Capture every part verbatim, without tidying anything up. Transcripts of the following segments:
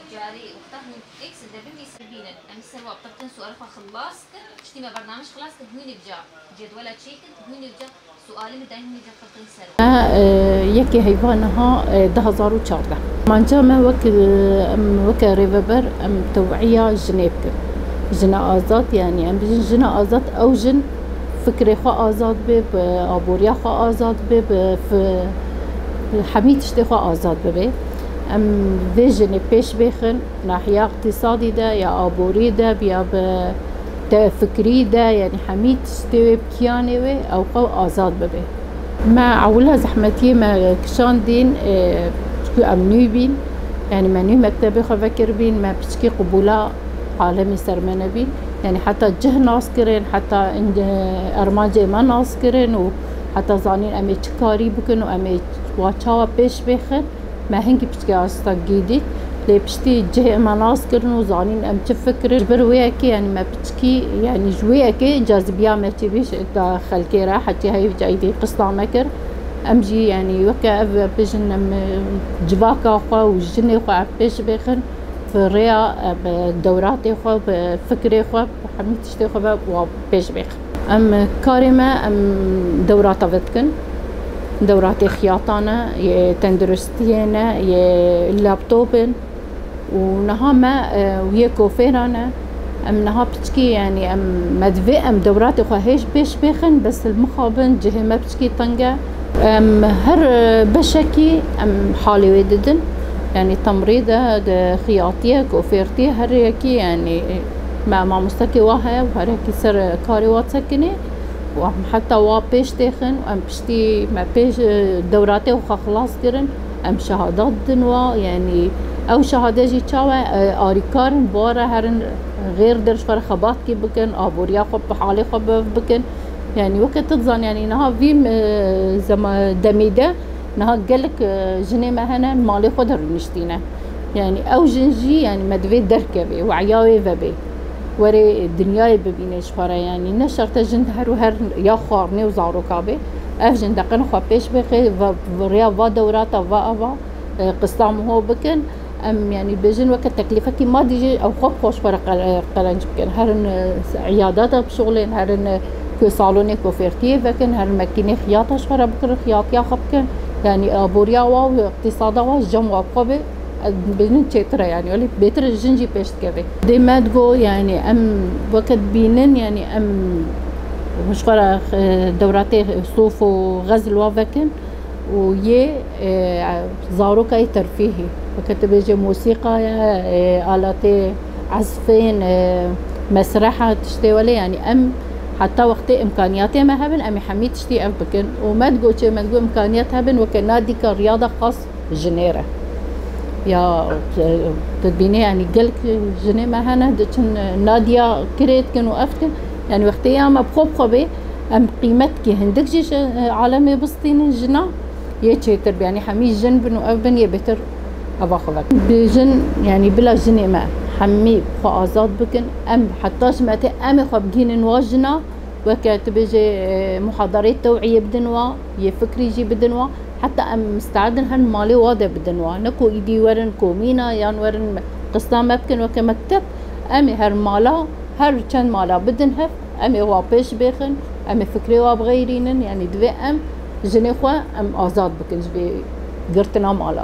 جاري وقتها اكس دبلي سبينا ام سوا بطن سؤال خلاص اشتي ما برنامج خلاص هون بجا جدولة تشيك هون بجا سؤال مدين بجا بطن سوا یکی حیوانها ده هزار و چهارده مانجا ما وك وك ريفبر ام توعية جنيب جنا آزاد يعني ام بجن جنا آزاد او جن فكري خوا آزاد به آبوریا خوا آزاد به في حميد شتي خوا آزاد به ام ویژن پیش بخن ناحیه اقتصادی ده یا آبوری ده بیا به فکری ده يعني حميد شتي بكياني و او قو آزاد ببه ما عولها زحمتي ما كشان دين اه بشكو امنوي بين يعني ما نوي مكتبي خفكر بين ما بشكي قبولا عالمي سرمنه بين يعني حتى جه ناس كرين حتى عند ارماجي ما ناس كرين وحتى زانين امي تشكاري بكن وامي واتشاوا بيش بخن ما هنگی بشكي استا جديد لي بشتي جه ما ناس كرن وزانين ام تفكر جبر وياكي يعني ما بشكي يعني جوياكي جاذبيه ما تبيش خلكي راح حتى هي جايدي قصه مكر امجي يعني وكا بجن ام جواكا خو وجني خو بيش بخن في الريا بدوراتي خو بفكري خو حميت تشتي خو بيش بخ ام كارمه ام دورات فتكن دورات خياطانة تندرستينا اللابتوبن ونها ما ويا كوفيرانا ام نها بتشكي يعني ام مدفي ام دورات خو هيش بيش بيخن بس المخابن جهه ما بتشكي طنقه ام هر بشكي ام حالي وددن يعني تمريضه خياطيه كوفيرتي هر يكي يعني ما ما مستكي واها وهر يكي سر كاري واتسكني وهم حتى وا بيش تاخن وام بشتي ما بيش دوراتي وخا خلاص كرن ام شهادات دنوا يعني او شهاده جي تشاوا اريكارن بورا هرن غير درش فر خبات كي بكن ابوريا خب بحالي خب بكن يعني وقت تظن يعني نها فيم زما دميده نها قالك جني ما هنا مالي خدر نشتينا يعني او جنجي يعني مدفي دركبي وعياوي فبي وري الدنيا ببينش خورا يعني نشرت جند هر وهر يا خارني وزارو كابي اف جند قن خو بيش بخي ريا فا دورات فا افا قسطام هو بكن ام يعني بجن وقت تكلفه كي ما ديجي او خب خوش فرق قلنج بكن هرن عيادات بشغلين هرن كو صالوني كوفيرتي فكن هرن مكيني خياطه شفره بكر خياط يا خبكن يعني ابوريا واو اقتصادا وا جمع قبه بين تشترا يعني ولي بيتر الجنجي بيش كافي دي ما تقو يعني ام وقت بينن يعني ام مش فرا دوراتي صوف وغزل وفكن ويا زارو كاي ترفيهي وقت بيجي موسيقى آلات عزفين مسرحة تشتي ولا يعني ام حتى وقت امكانياتي ما هبن امي حميد تشتي اف بكن وما تقو شي ما تقو امكانيات هبن وكنادي كرياضة خاص جنيرة يا تدبيني يعني قلك جني ما هنا دتن نادية كريت كانوا أفتن يعني وقتها ما بخوب خبي أم قيمتك هندك جيش عالمي بسطين الجنا يتشتر يعني حمي جن بنو أبن يبتر أباخبك بجن يعني بلا جني ما حمي خو آزاد بكن أم حتاش ما أمي خب جين نواجنا وكات بيجي محاضرات توعية بدنوا يفكري يجي بدنوا حتى ام مستعدن هن مالي واضح بدنوا نكو ايدي ورن كومينا يان ورن قسطام مبكن وكمكتب امي هر مالا هر چند مالا بدن هف امي وا بيش بيخن امي فكري وا بغيرينن يعني دوي ام جني خو ام آزاد بكن جبي قرتنا مالا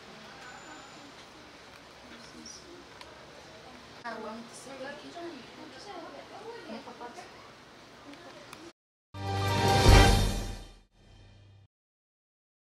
تمام